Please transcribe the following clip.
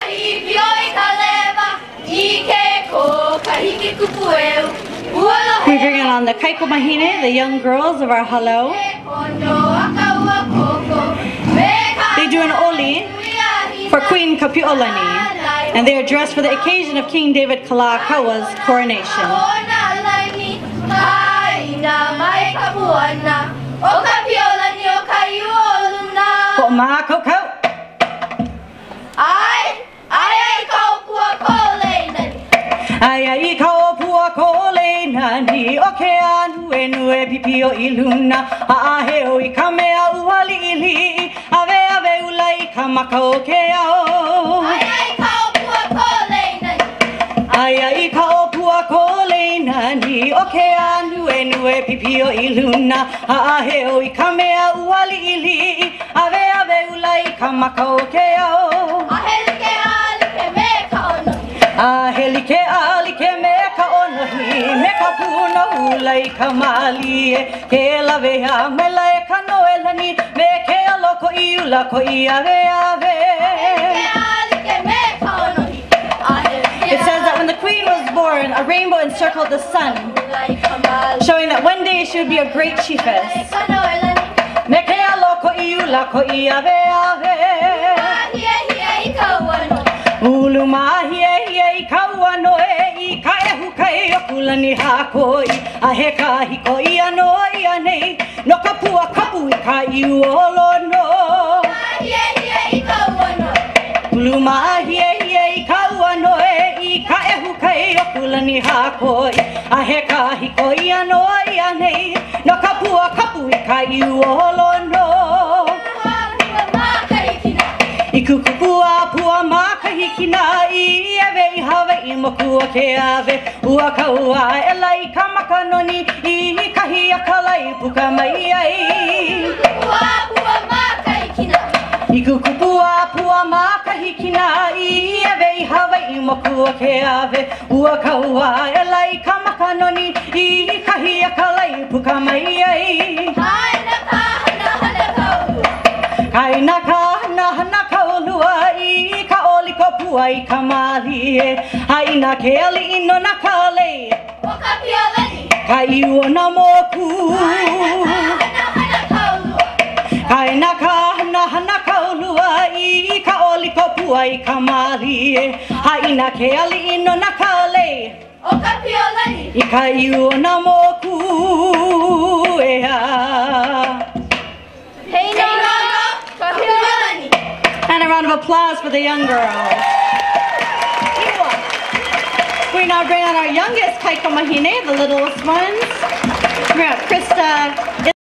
We bring in on the Kaiko Mahine, the young girls of our halau. They do an oli for Queen Kapi'olani, and they are dressed for the occasion of King David Kalakaau's coronation. Ai kau pua kole nani o ke anu e nue pipi o iluna a he o I ka mea uali ili ave ave ulai ka maka o ke ao ai kau pua kole nani ai kau pua kole nani o ke anu e nue pipi o iluna a he o I ka mea uali ili ave ave ulai ka maka o ke ao a helike alike me ka onohi me ka puna ulai ka mali ke lave ha me lai ka noelani me ke loko I ula ko I ave ave. It says that when the queen was born, a rainbow encircled the sun, showing that one day she would be a great chiefess. Me ke loko I ula ko I ave ave. Ulu mahi e kaua noe I ka ehu kai o kulani hakoi a he kahi ko I anoi anei no ka pua kapu I ka iuolo no Ulu mahi e kaua noe I ka ehu kai o kulani hakoi a he kahi ko I anoi anei no ka pua kapu I ka iuolo no I kukupua pua makahikina I eve I Hawaii mokua ke ave ua kaua e lai ka makanoni I kahi a kalai puka mai ai I kukupua pua makahikina I eve I Hawaii mokua ke ave ua kaua e lai ka makanoni I kahi a kalai puka mai ai Kaina ka hana kaulua I ka oli ko pua I ka mali e Haina ke ali ino na kale O ka piolani Ka iwo na moku Kaina ka hana kaulua I ka oli ko pua I ka mali e Haina ke ali ino na kale O ka piolani I ka iwo na moku e ha And a round of applause for the young girls. We now bring on our youngest Kaiko Mahine, the littlest ones. We have Krista.